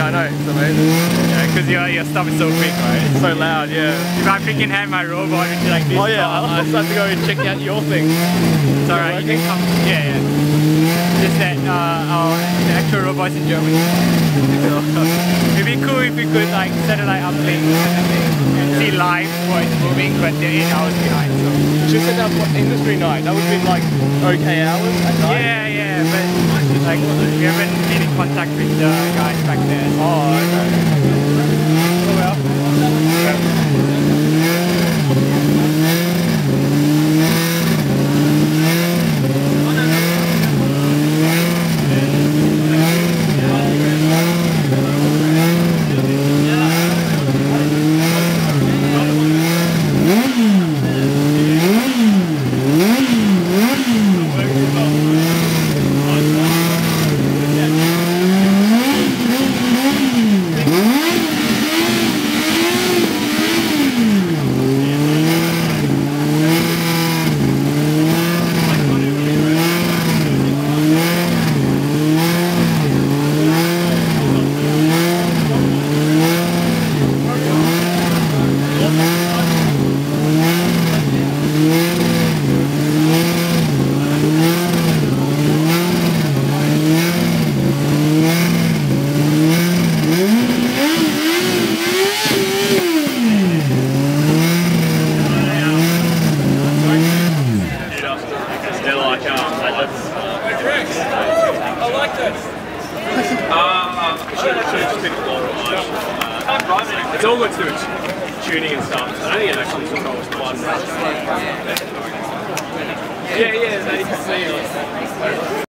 Yeah, I know, it's amazing. Yeah, because your stuff is so quick, right? It's so loud, yeah. If I freaking hand my robot into like this, Oh yeah, I just have to go and check out your thing. it's alright, you can come. Yeah, yeah. Just that the actual robot's in Germany. So, it'd be cool if we could like satellite uplink and see live what it's moving, but they're 8 hours behind. So. She said that was industry night. That would be like okay hours at night. Yeah, yeah, but like we haven't been in contact with the guys back there. So. Oh, okay. Oh well. I like this. It's all good to do with tuning and stuff. I don't think it actually controls twice. Yeah, they can see it.